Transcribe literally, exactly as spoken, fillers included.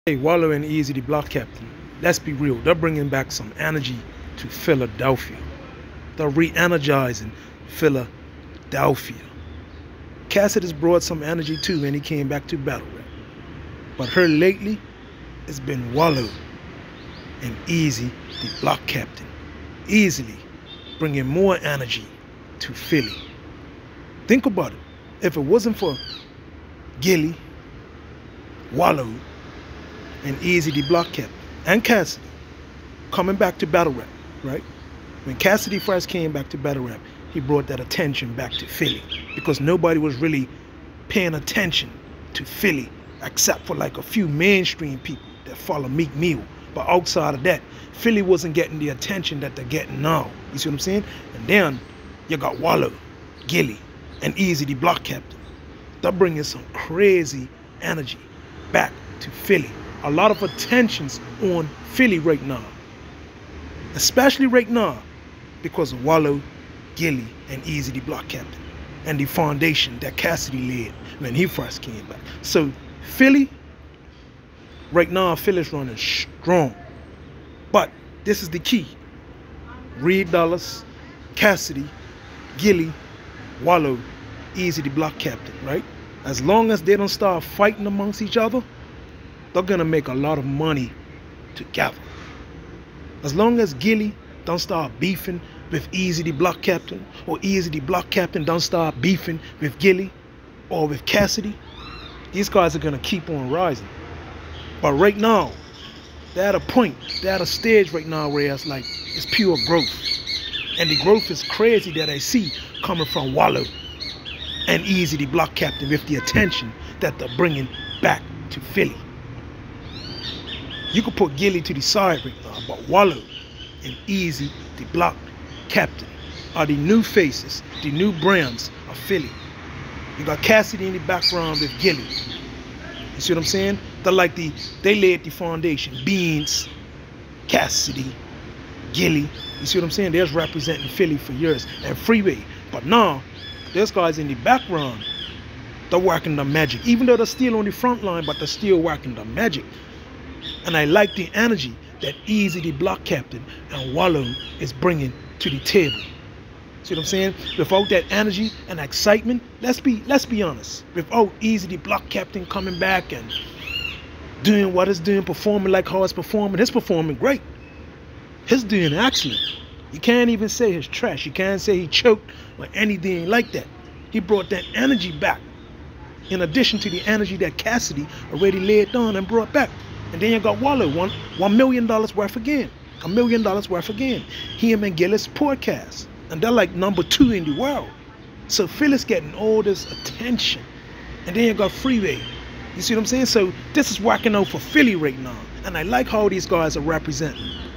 Hey, Wallo and Eazy, the block captain. Let's be real. They're bringing back some energy to Philadelphia. They're re-energizing Philadelphia. Cassidy has brought some energy too when he came back to battle rap. But her lately, it's been Wallo and Eazy, the block captain, easily bringing more energy to Philly. Think about it. If it wasn't for Gillie, Wallo, and Eazy, the block captain, and Cassidy coming back to battle rap, right? When Cassidy first came back to battle rap, he brought that attention back to Philly because nobody was really paying attention to Philly except for like a few mainstream people that follow Meek Mill. But outside of that, Philly wasn't getting the attention that they're getting now. You see what I'm saying? And then you got Wallo, Gillie, and Eazy, the block captain. They're bringing some crazy energy back to Philly. A lot of attention's on Philly right now, especially right now because of Wallo, Gillie, and Eazy, the block captain, and the foundation that Cassidy led when he first came back. So Philly, right now, Philly's running strong. But this is the key. Reed Dollars, Cassidy, Gillie, Wallo, Eazy, the block captain, right? As long as they don't start fighting amongst each other, they're gonna make a lot of money together. As long as Gillie don't start beefing with Eazy, the block captain, or Eazy, the block captain don't start beefing with Gillie or with Cassidy, these guys are gonna keep on rising. But right now, they're at a point, they're at a stage right now where it's like it's pure growth. And the growth is crazy that I see coming from Wallo and Eazy, the block captain, with the attention that they're bringing back to Philly. You could put Gillie to the side right now, but Wallo and Eazy, the block captain, are the new faces, the new brands of Philly. You got Cassidy in the background with Gillie. You see what I'm saying? They're like the, they laid the foundation. Beans, Cassidy, Gillie. You see what I'm saying? They're representing Philly for years. And Freeway. But now, there's guys in the background. They're working the magic. Even though they're still on the front line, but they're still working the magic. And I like the energy that Eazy, the block captain, and Wallo is bringing to the table. See what I'm saying? Without that energy and excitement, let's be let's be honest. Without Eazy, the block captain, coming back and doing what it's doing, performing like how it's performing, he's performing great. He's doing excellent. You can't even say he's trash. You can't say he choked or anything like that. He brought that energy back, in addition to the energy that Cassidy already laid down and brought back. And then you got Wallo, one one million dollars worth again, a million dollars worth again. Him and Gillie's podcast, and they're like number two in the world. So Philly's getting all this attention, and then you got Freeway. You see what I'm saying? So this is working out for Philly right now, and I like how these guys are representing.